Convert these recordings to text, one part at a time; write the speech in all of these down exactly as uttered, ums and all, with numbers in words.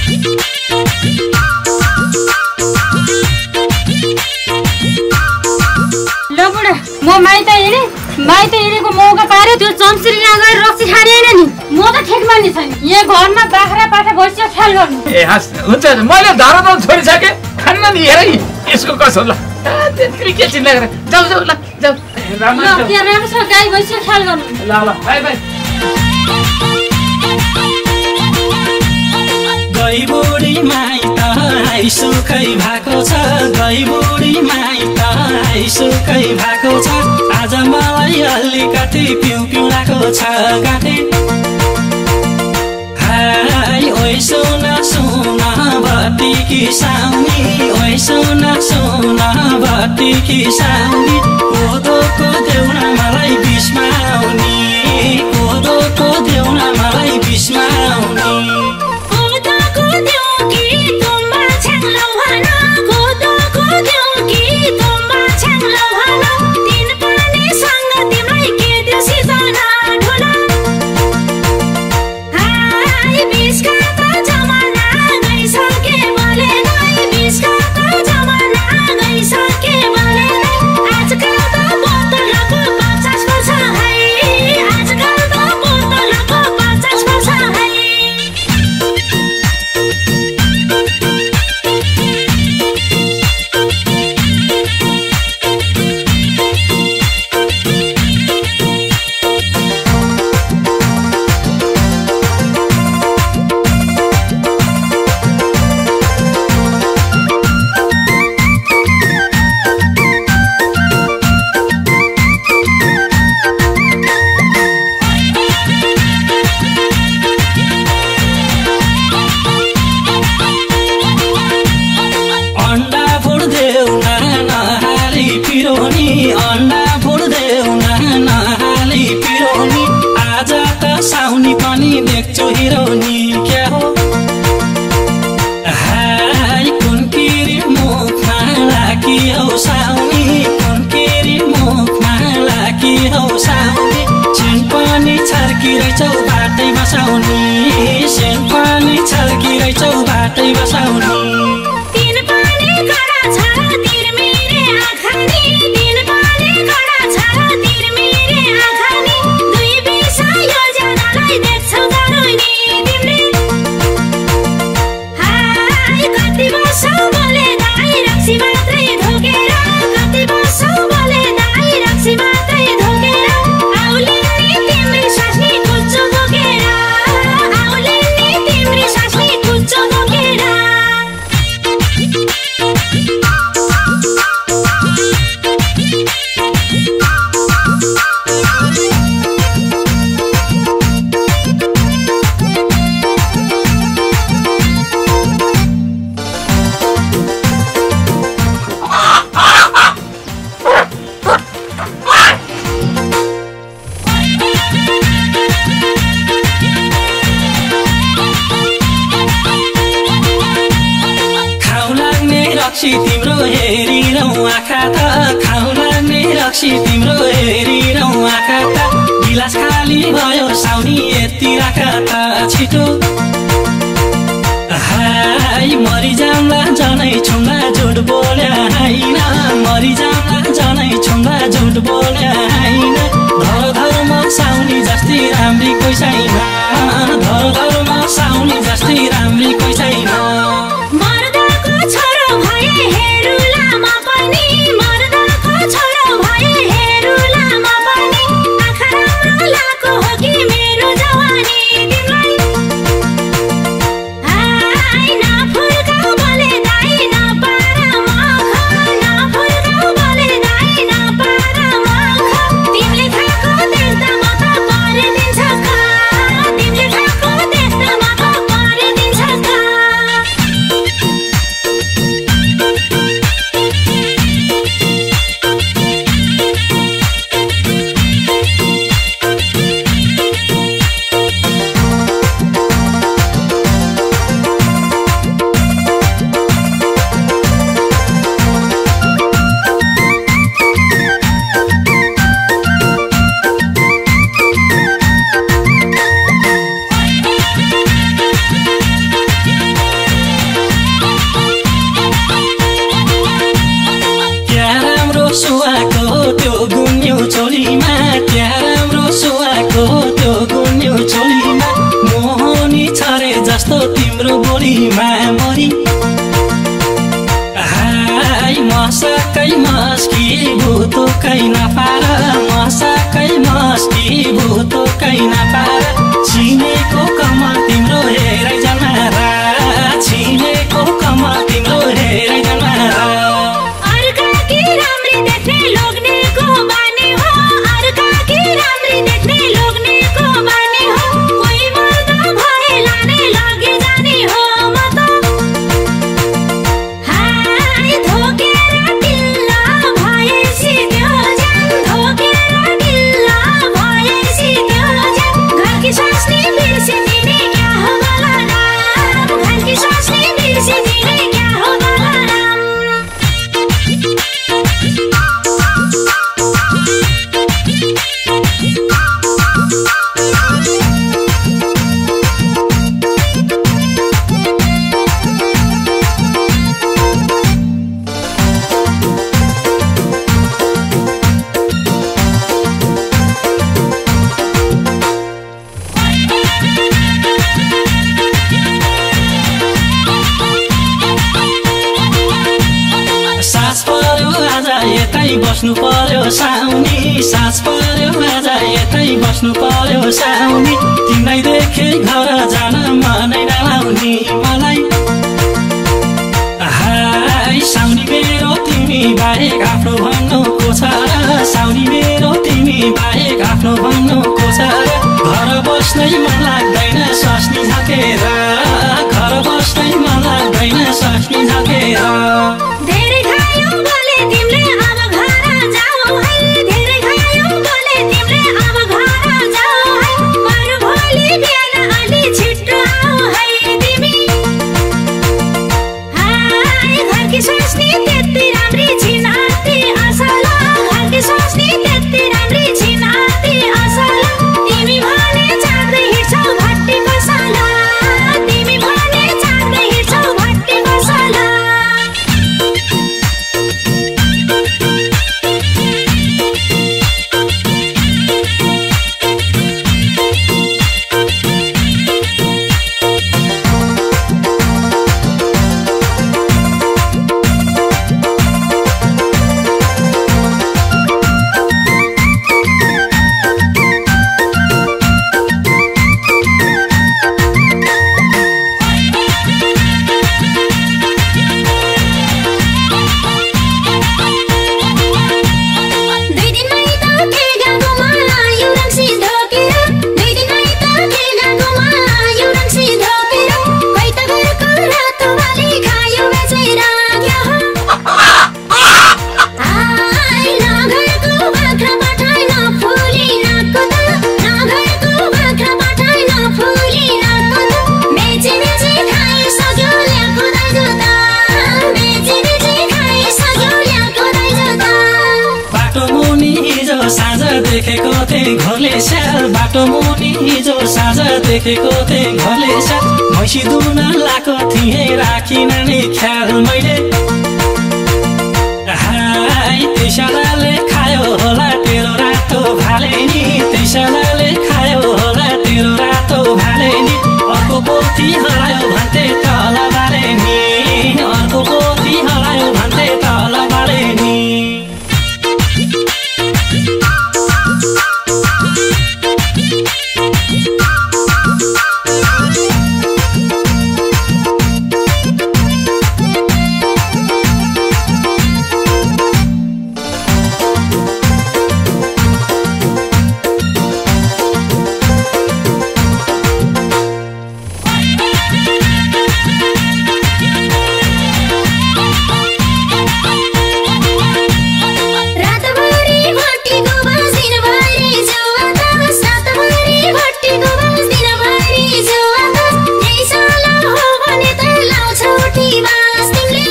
म माइत हिँडे माइत हिँडेको मौका पार्यो त्यो चम्सिरी यहाँ गएर रक्सी खाने हैन नि म त ठेक मान्ने छैन यहाँ घरमा बाख्रा पाठा भइसक्यो ख्याल गर्नु ए हस् हुन्छ मैले धारा त छोडिसके खान्न नि हेरै यसको कसो ल त्यति के चिन्ता गरे जाऊ जाऊ ल जाऊ ल के राम्रो गाई भइसक्यो ख्याल गर्नु ल ल बाइ बाइ गई बुढी माइत आइसुकै भएको छ गई बुढी माइत आइसुकै भएको छ आज मलाई अलिकति पिउ पिउ लागेको छ गाँठे हाय ओइ सुन सुन बत्तीकी साउनी ओइ सुन सुन बत्तीकी साउनी कोदोको देउना मलाई बिचमा आउने कोदोको देउना मलाई बिचमा आउने तिम्रो हेरिरौँ आँखा त खाउला नि रक्सी तिम्रो हेरिरौँ आँखा त गिलास खाली भयो साउनी यति राख त छिटो हाय मरिजाउँला जनै छुङ्गा झुट बोल्या हैन मरिजाउँला जनै छुङ्गा झुट बोल्या हैन धर धरमा साउनी जस्तै राम्री कोही छैन धर धरमा साउनी जस्तै राम्री कोही छैन Come जस्तो तिम्रो बोलीमा मरी हाय मसकै मस्की भुतुकै नपार मसकै मस्की भुतुकै नपार छिनेको कमल तिम्रो हेरै जनारा छिनेको कमल तिम्रो हेरै जनारा अर्का की राम्री देख्ने लोग्नेको बानी हो अर्का की राम्री देख्ने लोग्नेको बानी हो कोही मर्दा भए लाने लगे जाने हो म त हाय धोकेर ढिल्ला भएपछि त्यो ज्यान धोकेर ढिल्ला भएपछि त्यो ज्यान घरकी स्वास्नी बिर्सिदिने क्या हो बलराम घरकी स्वास्नी बिर्सिदिने क्या हो बलराम सास पर्यो आज यतै बस्नु पर्यो साउनी सास पर्यो आज यतै बस्नु पर्यो साउनी तिमीलाई देखे घर जान मनै नलाउने मलाई हाय साउनी मेरो तिमी बाहेक आफ्नो भन्नु को छ र साउनी मेरो तिमी बाहेक आफ्नो भन्नु को छ र घर बस्नै मन लाग्दैन स्वास्नी झकेर घर बस्नै मन लाग्दैन स्वास्नी झकेर धेरै खायौ बोले तिमीले अब घर जाऊ है धेरै खायौ बोले तिमीले अब घर जाऊ है मरु भोलि बिहान अलि छिटो आऊ है तिमी हाय घरकी स्वास्नी त्यति राम्री छिन् अति असल घरकी स्वास्नी त्यति राम्री छिन् अति असल तिमी भने चाँड्दै हिँड्छौ भट्टी पसल तिमी भने चाँड्दै हिँड्छौ भट्टी पसल दुई दिनमै त के गएको मलाई यो रङ्सी धोकेर दुई दिनमै त के गएको मलाई यो रङ्सी धोकेर कोही त घरको रातो बाली खायो बेचेर क्या हो हाय न घरको बाख्रा पठाइ न फुली नाकको त न घरको बाख्रा पठाइ न फुली नाकको त बेची बेची खाइसक्यो ल्याएको दाइजो त बेची बेची खाइसक्यो ल्याएको दाइजो त बाटो मुनि हिजो साँझ देखेको थिएँ घरले स्याल बाटो मुनि हिजो साँझ देखेको थिएँ घरले स्याल मैसी दुन लाएको थिएँ राखिन नि ख्याल मैले हाय त्यसलाले खायो होला तेरो रातो भाले नि त्यसलाले खायो होला तेरो रातो भाले नि अर्को पोथी हरायो भन्थे तल बाले नि अर्को पोथी हरायो भन्थे तल बाले नि रातभरि भट्टीको बाँस दिनभरि जुवा तास रातभरि भट्टीको बाँस दिनभरि जुवा तास यही साला हो भने त लाउँछौ उठी बाँस तिमीले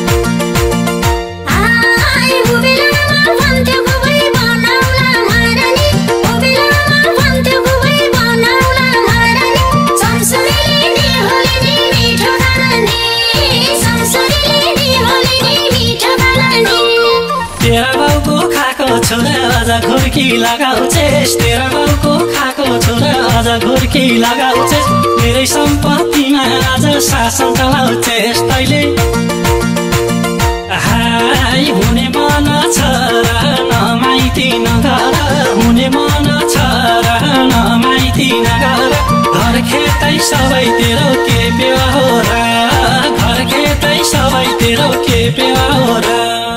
हाय उबेलामा भन्थ्यौ खुबै बनाउला महारानी उबेलामा भन्थ्यौ खुबै बनाउला महारानी संसारीले नि होली नि मिठो गालानी संसारीले नि होली नि मिठो गालानी तेरा बाउको खाएको छोरा अझ घुर्की लगाउँछेस् तेरा बाउको खाएको छोरा अझ घुर्की लगाउँछेस् मेरै सम्पत्तिमा शासन चलाउँछेस् तैले हाय हुने मन छ र नमाइती नगर हुने मन छ र नमाइती नगर घर खेतै सबै तेरो के पेवा हो र घर खेतै सबै तेरो के पेवा हो र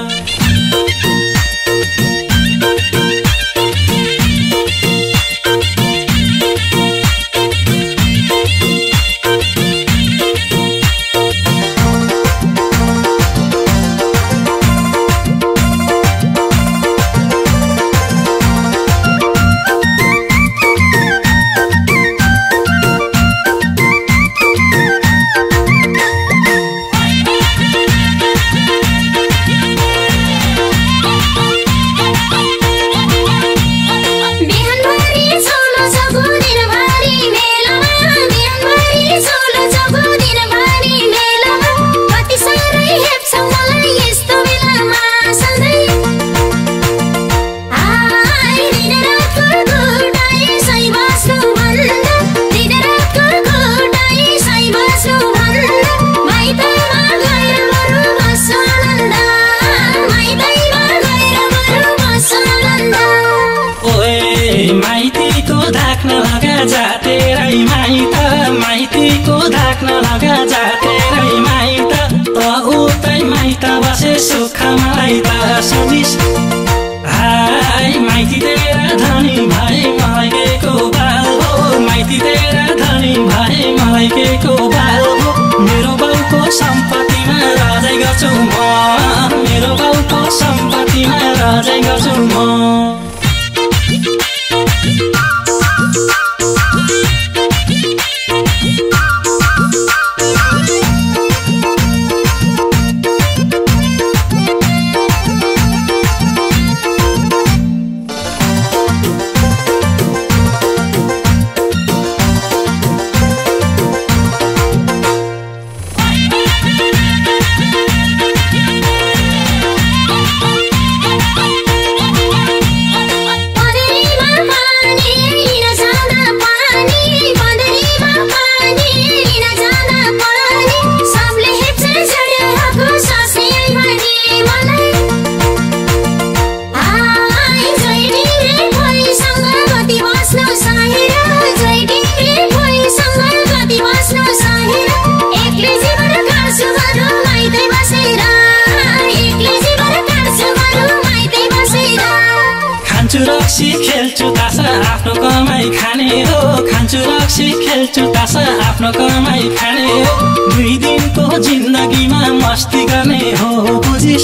आफ्नो कमाई खाने हो खान्छु रक्सी खेल्छु तासा आफ्नो कमाई खाने हो दुई दिनको जिन्दगीमा मस्ती गर्ने हो बुझिस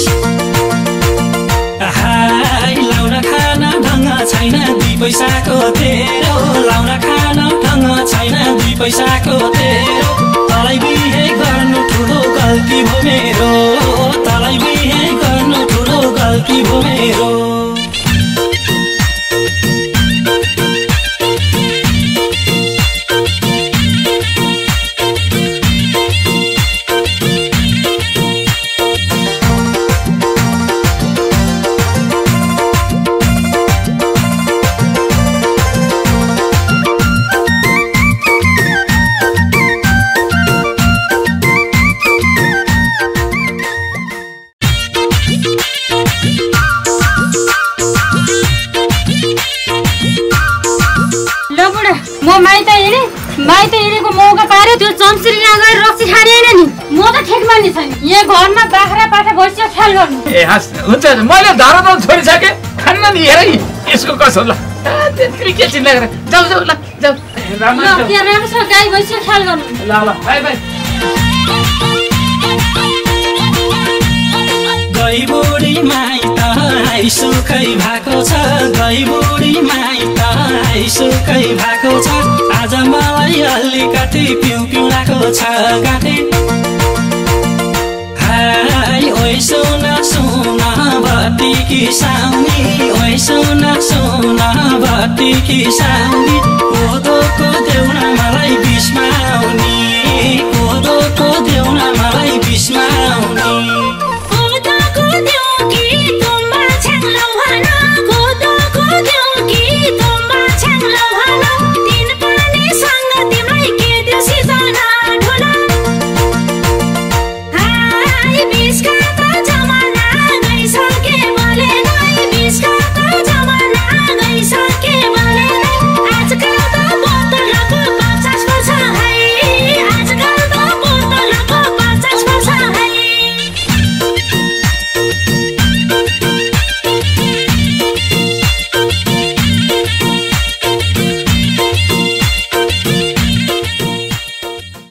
हाय लाउन खान ढङ्ग छैन दुई पैसाको तेरो लाउन खान ढङ्ग छैन दुई पैसाको तेरो तँलाई बिहे गर्नु ठुलो गल्ती हो मेरो तँलाई बिहे गर्नु ठुलो गल्ती हो मेरो माइत हिँडे माइत हिँडेको मौका पार्यो त्यो चम्सिरी यहाँ गएर रक्सी खाने होइन नि म त ठेक मान्ने छैन यहाँ घरमा बाख्रा पाठा बसियो ख्याल गर्नु ए हाँस हुन्छ मैले धारा त छोडिसकेँ खान्न नि हेरै यसको कसो ल त्यति के चिन्ता गरेँ जाऊ जाऊ ल जाऊ त्यहाँ राम्रोसँग गाई बसियो ख्याल गर्नु ल ल बाई बाई गई बुढी माइत आइसुकै भएको छ गई बुढी माइत आइसुकै भएको छ आज मलाई अलिकति पिउ पिउ लागेको छ गाँठे हाय ओइ सुन सुन बत्तीकी साउनी ओइ सुन सुन बत्तीकी साउनी कोदोको देउना मलाई बिचमा आउने